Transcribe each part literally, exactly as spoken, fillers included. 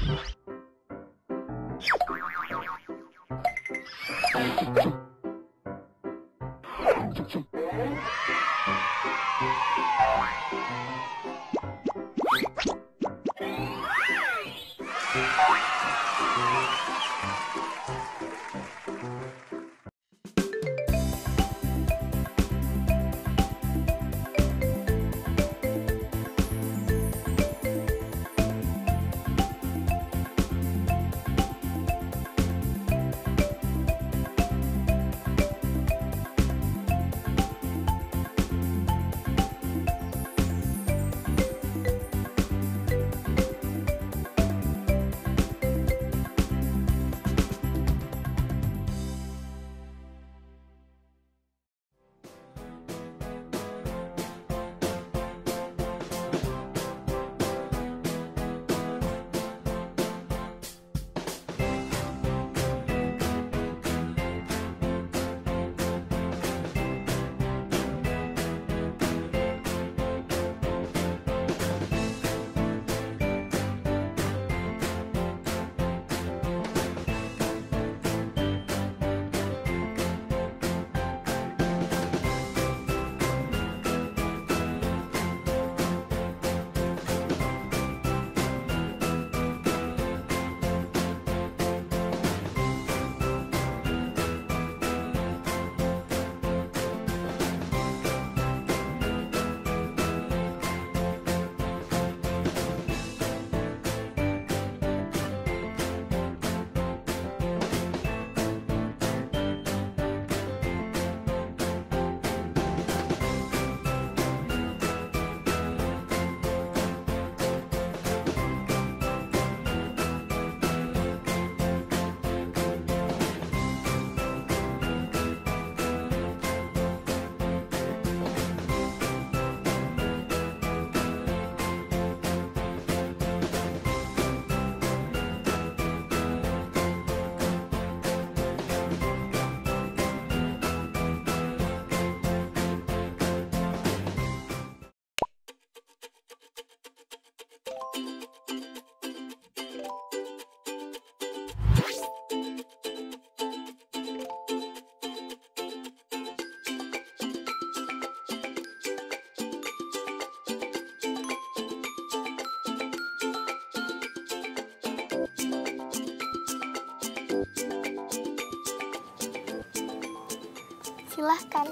Silahkan.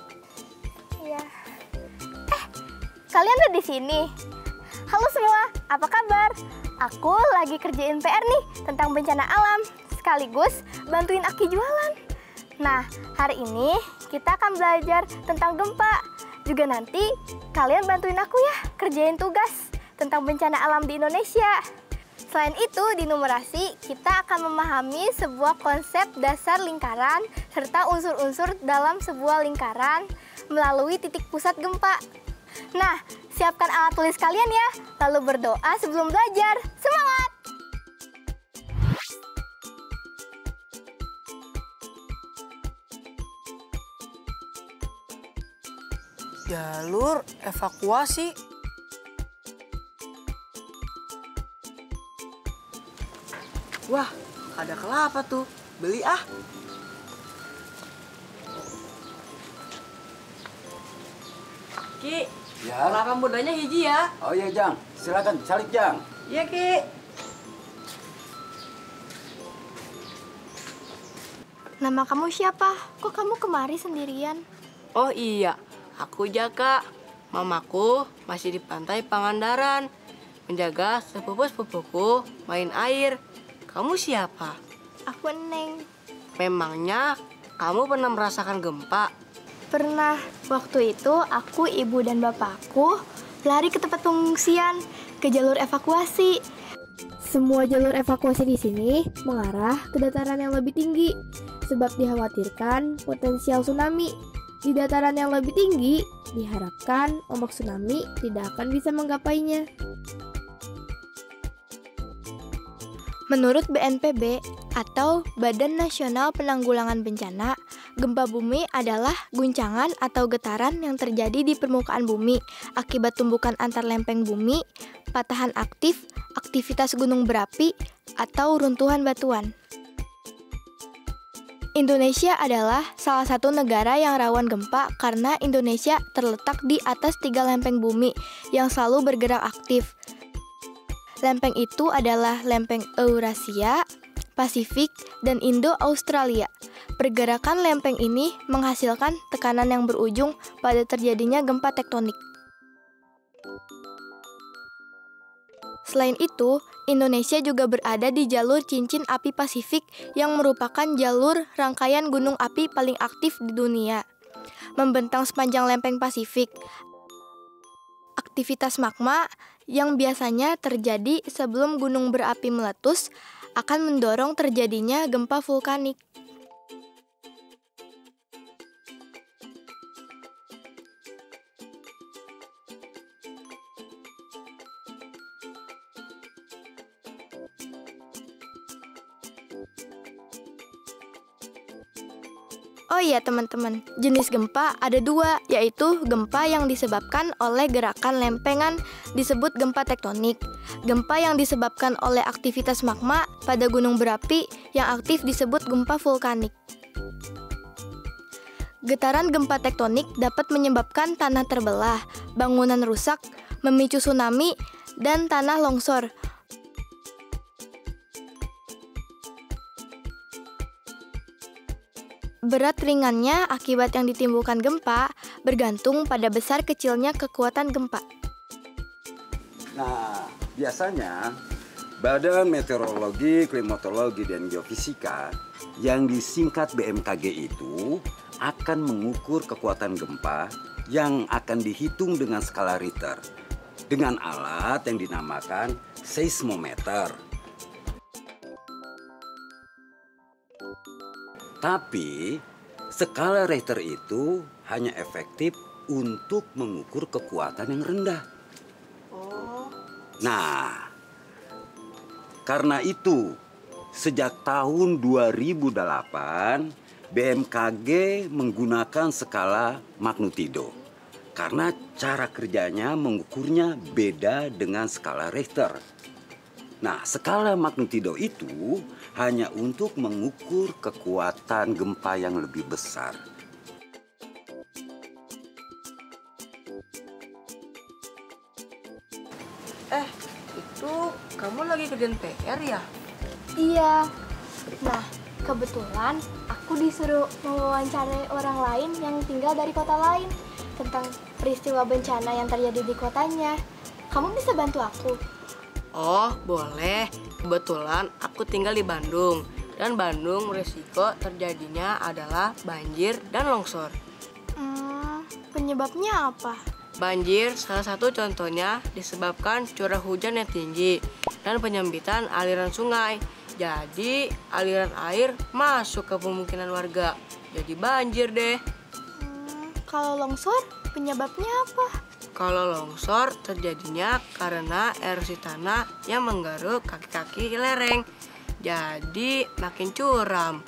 Ya. Eh, kalian ada di sini? Halo semua, apa kabar? Aku lagi kerjain P R nih tentang bencana alam, sekaligus bantuin Aki jualan. Nah, hari ini kita akan belajar tentang gempa. Juga nanti kalian bantuin aku ya kerjain tugas tentang bencana alam di Indonesia. Selain itu, di numerasi kita akan memahami sebuah konsep dasar lingkaran serta unsur-unsur dalam sebuah lingkaran melalui titik pusat gempa. Nah, siapkan alat tulis kalian ya, lalu berdoa sebelum belajar. Semangat! Jalur evakuasi. Wah, ada kelapa tuh. Beli ah. Ki, ya. kelapa mudanya hiji ya. Oh iya, Jang. Silakan salib, Jang. Iya, Ki. Nama kamu siapa? Kok kamu kemari sendirian? Oh iya, aku Jaka. Mamaku masih di pantai Pangandaran, menjaga sepupu-sepupuku main air. Kamu siapa? Aku Neng. Memangnya kamu pernah merasakan gempa? Pernah. Waktu itu aku, ibu, dan bapakku lari ke tempat pengungsian, ke jalur evakuasi. Semua jalur evakuasi di sini mengarah ke dataran yang lebih tinggi, sebab dikhawatirkan potensial tsunami. Di dataran yang lebih tinggi, diharapkan ombak tsunami tidak akan bisa menggapainya. Menurut B N P B atau Badan Nasional Penanggulangan Bencana, Gempa bumi adalah guncangan atau getaran yang terjadi di permukaan bumi akibat tumbukan antar lempeng bumi, patahan aktif, aktivitas gunung berapi, atau runtuhan batuan. Indonesia adalah salah satu negara yang rawan gempa karena Indonesia terletak di atas tiga lempeng bumi yang selalu bergerak aktif. Lempeng itu adalah lempeng Eurasia, Pasifik, dan Indo-Australia. Pergerakan lempeng ini menghasilkan tekanan yang berujung pada terjadinya gempa tektonik. Selain itu, Indonesia juga berada di jalur cincin api Pasifik yang merupakan jalur rangkaian gunung api paling aktif di dunia. Membentang sepanjang lempeng Pasifik. Aktivitas magma yang biasanya terjadi sebelum gunung berapi meletus akan mendorong terjadinya gempa vulkanik. Oh iya teman-teman, jenis gempa ada dua, yaitu gempa yang disebabkan oleh gerakan lempengan disebut gempa tektonik. Gempa yang disebabkan oleh aktivitas magma pada gunung berapi yang aktif disebut gempa vulkanik. Getaran gempa tektonik dapat menyebabkan tanah terbelah, bangunan rusak, memicu tsunami, dan tanah longsor. Berat ringannya akibat yang ditimbulkan gempa bergantung pada besar kecilnya kekuatan gempa. Nah, biasanya Badan Meteorologi, Klimatologi, dan Geofisika yang disingkat B M K G itu akan mengukur kekuatan gempa yang akan dihitung dengan skala Richter dengan alat yang dinamakan seismometer. Tapi, skala Richter itu hanya efektif untuk mengukur kekuatan yang rendah. Oh. Nah, karena itu, sejak tahun dua ribu delapan, B M K G menggunakan skala magnitudo. Karena cara kerjanya mengukurnya beda dengan skala Richter. Nah, skala magnitudo itu hanya untuk mengukur kekuatan gempa yang lebih besar. Eh, itu kamu lagi kerjaan P R ya? Iya. Nah, kebetulan aku disuruh mewawancarai orang lain yang tinggal dari kota lain tentang peristiwa bencana yang terjadi di kotanya. Kamu bisa bantu aku? Oh, boleh. Kebetulan aku tinggal di Bandung. Dan Bandung risiko terjadinya adalah banjir dan longsor. Hmm, penyebabnya apa? Banjir salah satu contohnya disebabkan curah hujan yang tinggi dan penyempitan aliran sungai. Jadi aliran air masuk ke pemukiman warga. Jadi banjir deh. Hmm, kalau longsor penyebabnya apa? Kalau longsor terjadinya karena erosi tanah yang menggaruk kaki-kaki lereng. Jadi makin curam.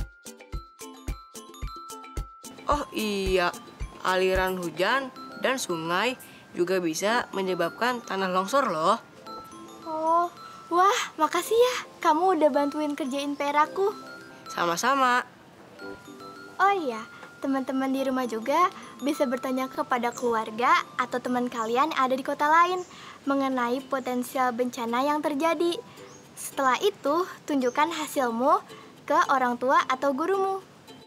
Oh iya, aliran hujan dan sungai juga bisa menyebabkan tanah longsor loh. Oh, wah makasih ya. Kamu udah bantuin kerjain P R aku. Sama-sama. Oh iya, teman-teman di rumah juga bisa bertanya kepada keluarga atau teman kalian yang ada di kota lain mengenai potensial bencana yang terjadi. Setelah itu, tunjukkan hasilmu ke orang tua atau gurumu.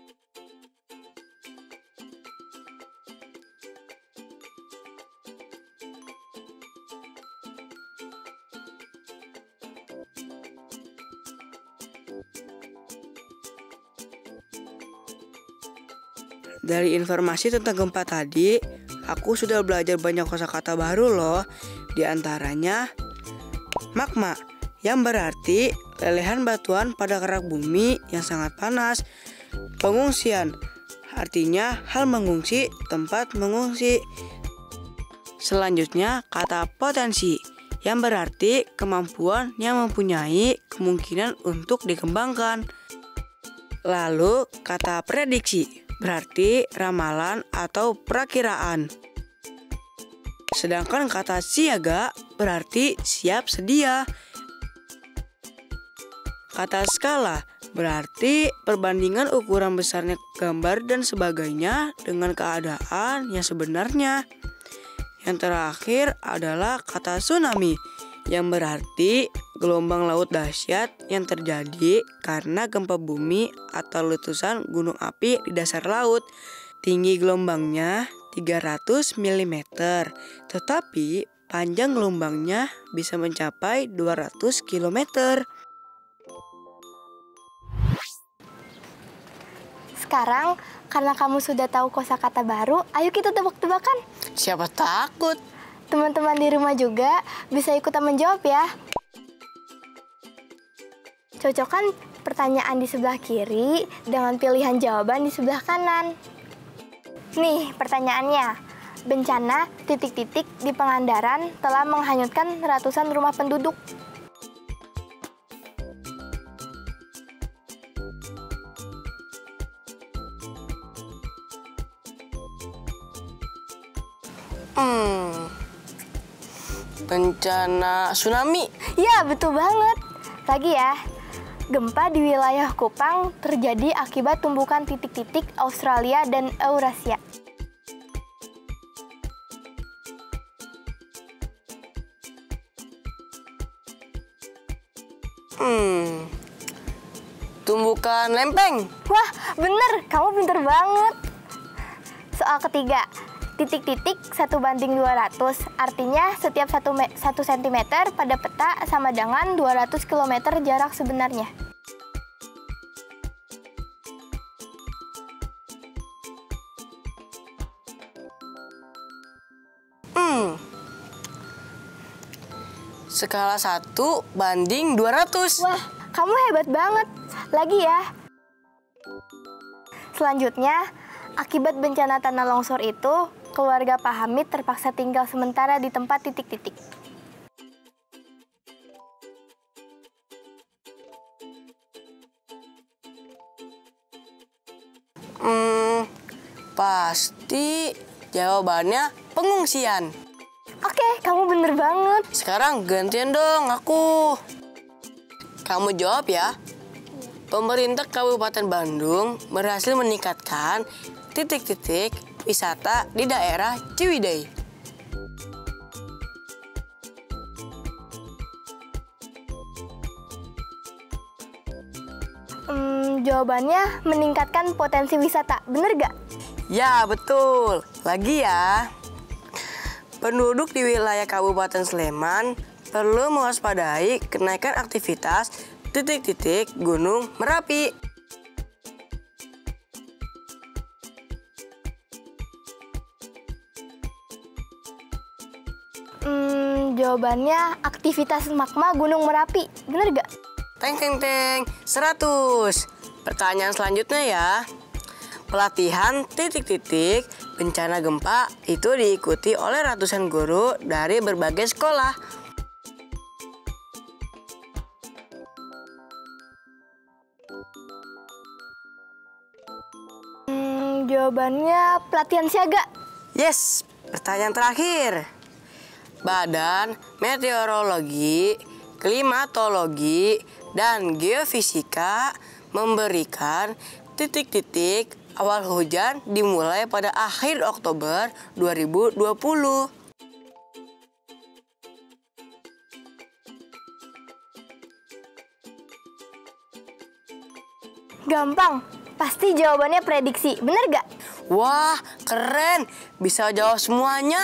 Dari informasi tentang gempa tadi, aku sudah belajar banyak kosakata baru loh. Di antaranya, magma, yang berarti lelehan batuan pada kerak bumi yang sangat panas. Pengungsian, artinya hal mengungsi, tempat mengungsi. Selanjutnya, kata potensi, yang berarti kemampuan yang mempunyai kemungkinan untuk dikembangkan. Lalu, kata prediksi, berarti ramalan atau perakiraan. Sedangkan kata siaga berarti siap sedia. Kata skala berarti perbandingan ukuran besarnya gambar dan sebagainya dengan keadaan yang sebenarnya. Yang terakhir adalah kata tsunami, yang berarti gelombang laut dahsyat yang terjadi karena gempa bumi atau letusan gunung api di dasar laut. Tinggi gelombangnya tiga ratus milimeter, tetapi panjang gelombangnya bisa mencapai dua ratus kilometer. Sekarang, karena kamu sudah tahu kosakata baru, ayo kita tebak-tebakan. Siapa takut? Teman-teman di rumah juga bisa ikutan menjawab ya. Cocokkan pertanyaan di sebelah kiri dengan pilihan jawaban di sebelah kanan. Nih pertanyaannya. Bencana titik-titik di Pangandaran telah menghanyutkan ratusan rumah penduduk. Hmm, bencana tsunami. Ya, betul banget. Lagi ya, gempa di wilayah Kupang terjadi akibat tumbukan titik-titik Australia dan Eurasia. Hmm, tumbukan lempeng. Wah, bener. Kamu pinter banget. Soal ketiga. Titik-titik satu banding dua ratus, artinya setiap satu sentimeter pada peta sama dengan dua ratus kilometer jarak sebenarnya. Hmm, skala satu banding dua ratus. Wah, kamu hebat banget. Lagi ya. Selanjutnya, akibat bencana tanah longsor itu, keluarga Pak Hamid terpaksa tinggal sementara di tempat titik-titik. Hmm, pasti jawabannya pengungsian. Oke, kamu bener banget. Sekarang gantian dong aku. Kamu jawab ya. Pemerintah Kabupaten Bandung berhasil meningkatkan titik-titik wisata di daerah Ciwidey. Hmm, jawabannya meningkatkan potensi wisata. Bener gak? Ya, betul. Lagi ya. Penduduk di wilayah Kabupaten Sleman perlu mewaspadai kenaikan aktivitas titik-titik Gunung Merapi. Hmm, jawabannya aktivitas magma Gunung Merapi. Bener gak? Teng teng teng, seratus. Pertanyaan selanjutnya ya. Pelatihan titik-titik bencana gempa itu diikuti oleh ratusan guru dari berbagai sekolah. Hmm, jawabannya pelatihan siaga. Yes, pertanyaan terakhir. Badan Meteorologi, Klimatologi, dan Geofisika memberikan titik-titik awal hujan dimulai pada akhir Oktober dua ribu dua puluh. Gampang. Pasti jawabannya prediksi. Bener gak? Wah, keren. Bisa jawab semuanya.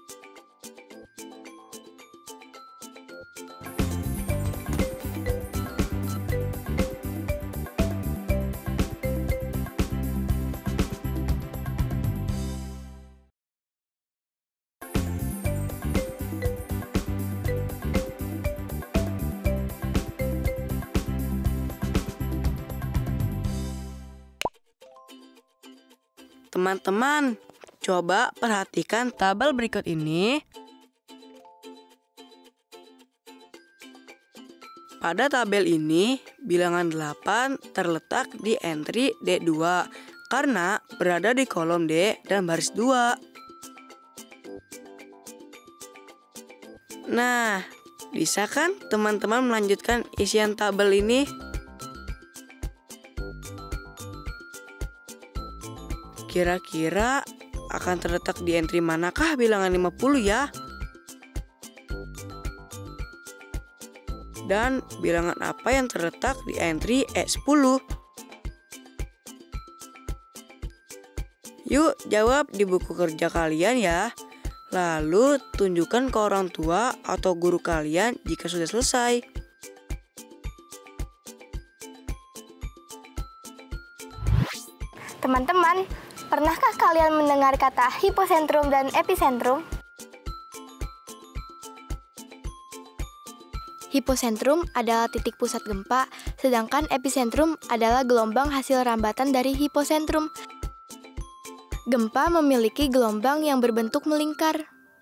Teman-teman, coba perhatikan tabel berikut ini. Pada tabel ini, bilangan delapan terletak di entry D dua karena berada di kolom D dan baris dua. Nah, bisa kan teman-teman melanjutkan isian tabel ini? Kira-kira akan terletak di entry manakah bilangan lima puluh ya? Dan bilangan apa yang terletak di entry E sepuluh? Yuk jawab di buku kerja kalian ya. Lalu tunjukkan ke orang tua atau guru kalian jika sudah selesai. Teman-teman, pernahkah kalian mendengar kata hiposentrum dan epicentrum? Hiposentrum adalah titik pusat gempa, sedangkan epicentrum adalah gelombang hasil rambatan dari hiposentrum. Gempa memiliki gelombang yang berbentuk melingkar.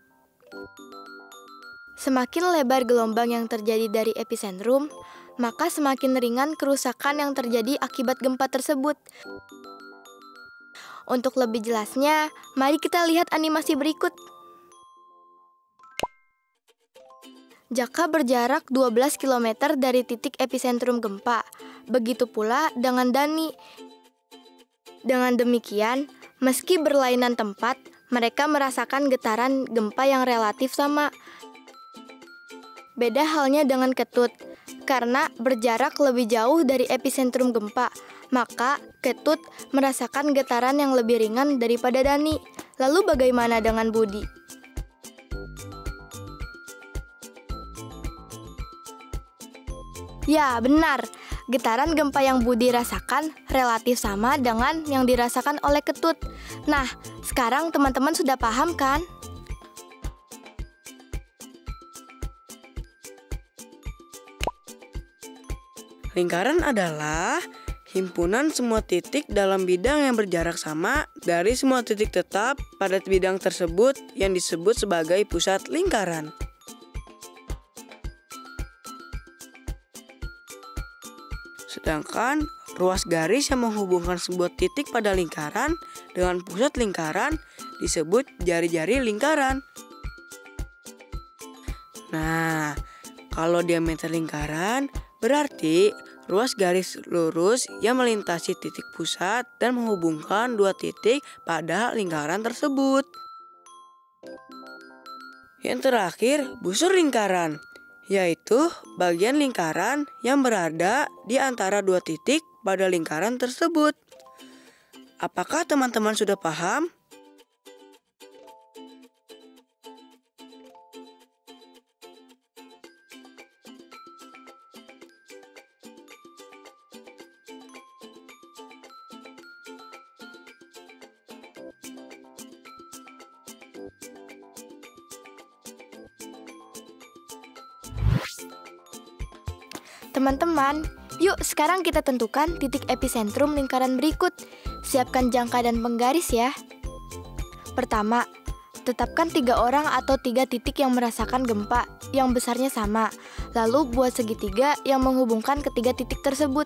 Semakin lebar gelombang yang terjadi dari epicentrum, maka semakin ringan kerusakan yang terjadi akibat gempa tersebut. Untuk lebih jelasnya, mari kita lihat animasi berikut. Jaka berjarak dua belas kilometer dari titik epicentrum gempa. Begitu pula dengan Dani. Dengan demikian, meski berlainan tempat, mereka merasakan getaran gempa yang relatif sama. Beda halnya dengan Ketut, karena berjarak lebih jauh dari epicentrum gempa, maka Ketut merasakan getaran yang lebih ringan daripada Dani. Lalu bagaimana dengan Budi? Ya, benar. Getaran gempa yang Budi rasakan relatif sama dengan yang dirasakan oleh Ketut. Nah, sekarang teman-teman sudah paham kan? Lingkaran adalah himpunan semua titik dalam bidang yang berjarak sama dari semua titik tetap pada bidang tersebut yang disebut sebagai pusat lingkaran. Sedangkan ruas garis yang menghubungkan sebuah titik pada lingkaran dengan pusat lingkaran disebut jari-jari lingkaran. Nah, kalau diameter lingkaran berarti ruas garis lurus yang melintasi titik pusat dan menghubungkan dua titik pada lingkaran tersebut. Yang terakhir, busur lingkaran, yaitu bagian lingkaran yang berada di antara dua titik pada lingkaran tersebut. Apakah teman-teman sudah paham? Teman-teman, yuk sekarang kita tentukan titik epicentrum lingkaran berikut. Siapkan jangka dan penggaris ya. Pertama, tetapkan tiga orang atau tiga titik yang merasakan gempa yang besarnya sama. Lalu buat segitiga yang menghubungkan ketiga titik tersebut.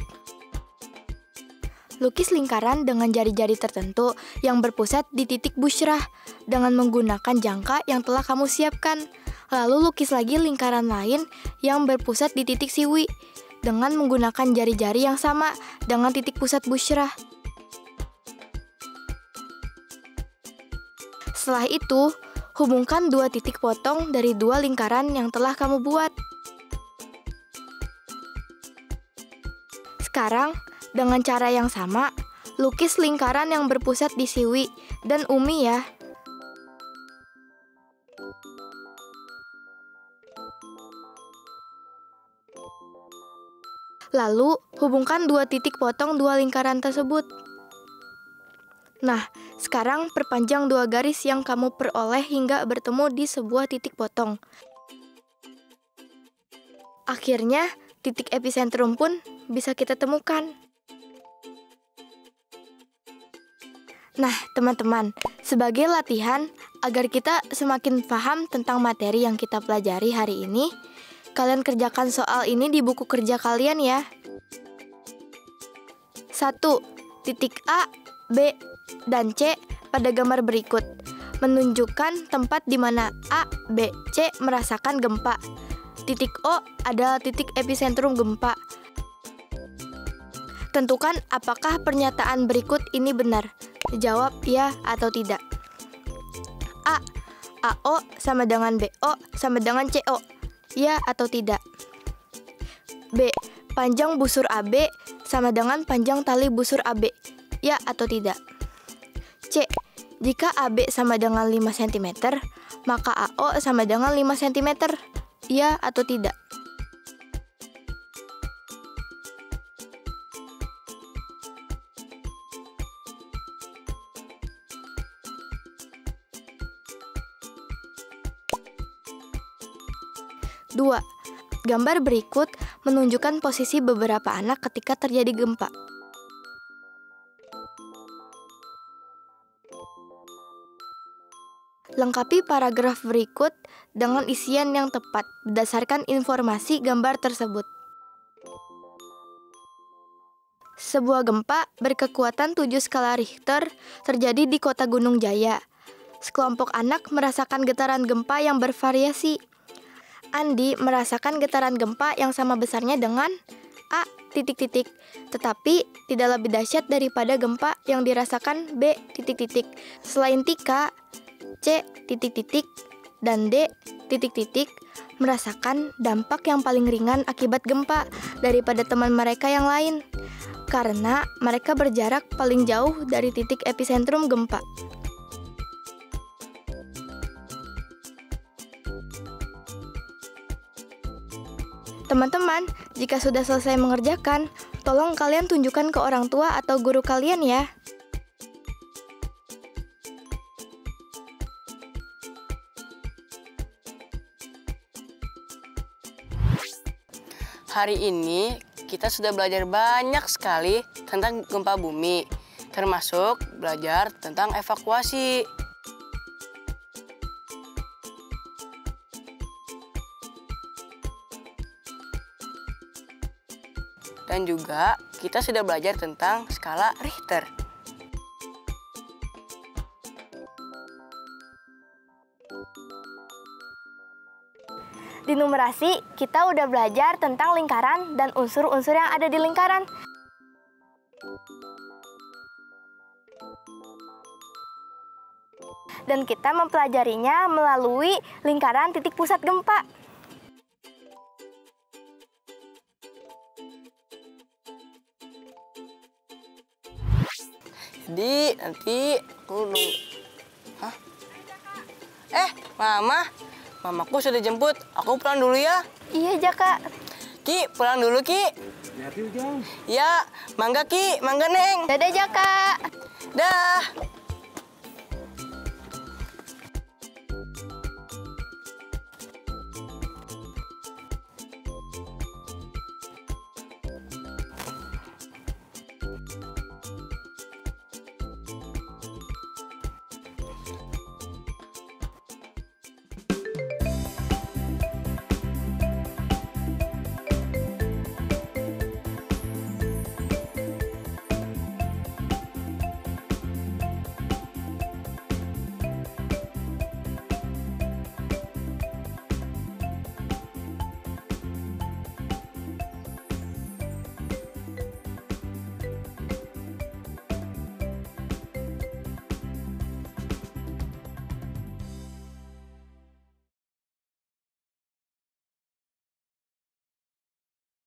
Lukis lingkaran dengan jari-jari tertentu yang berpusat di titik busyrah dengan menggunakan jangka yang telah kamu siapkan. Lalu lukis lagi lingkaran lain yang berpusat di titik siwi dengan menggunakan jari-jari yang sama dengan titik pusat busyrah. Setelah itu, hubungkan dua titik potong dari dua lingkaran yang telah kamu buat. Sekarang, dengan cara yang sama, lukis lingkaran yang berpusat di siwi dan umi ya. Lalu, hubungkan dua titik potong dua lingkaran tersebut. Nah, sekarang perpanjang dua garis yang kamu peroleh hingga bertemu di sebuah titik potong. Akhirnya, titik epicentrum pun bisa kita temukan. Nah, teman-teman, sebagai latihan agar kita semakin paham tentang materi yang kita pelajari hari ini, kalian kerjakan soal ini di buku kerja kalian ya. satu. Titik A, B, dan C pada gambar berikut menunjukkan tempat di mana A, B, C merasakan gempa. Titik O adalah titik epicentrum gempa. Tentukan apakah pernyataan berikut ini benar. Jawab ya atau tidak. A. A O sama dengan B O sama dengan C O. Ya atau tidak. B. Panjang busur A B sama dengan panjang tali busur A B. Ya atau tidak. C. Jika A B sama dengan lima sentimeter, maka A O sama dengan lima sentimeter. Ya atau tidak. Dua. Gambar berikut menunjukkan posisi beberapa anak ketika terjadi gempa. Lengkapi paragraf berikut dengan isian yang tepat berdasarkan informasi gambar tersebut. Sebuah gempa berkekuatan tujuh skala Richter terjadi di kota Gunung Jaya. Sekelompok anak merasakan getaran gempa yang bervariasi. Andi merasakan getaran gempa yang sama besarnya dengan A titik-titik, tetapi tidak lebih dahsyat daripada gempa yang dirasakan B titik-titik. Selain Tika, C titik-titik dan D titik-titik merasakan dampak yang paling ringan akibat gempa daripada teman mereka yang lain, karena mereka berjarak paling jauh dari titik epicentrum gempa. Teman-teman, jika sudah selesai mengerjakan, tolong kalian tunjukkan ke orang tua atau guru kalian ya. Hari ini kita sudah belajar banyak sekali tentang gempa bumi, termasuk belajar tentang evakuasi. Dan juga kita sudah belajar tentang skala Richter. Di numerasi, kita udah belajar tentang lingkaran dan unsur-unsur yang ada di lingkaran. Dan kita mempelajarinya melalui lingkaran titik pusat gempa. Jadi nanti aku nunggu. Hah? Eh, Mama. Mamaku sudah jemput. Aku pulang dulu ya. Iya, Jaka. Ki, pulang dulu, Ki. Hati-hati, Ujang. Ya, mangga Ki, mangga Neng. Dadah, Jaka. Dah.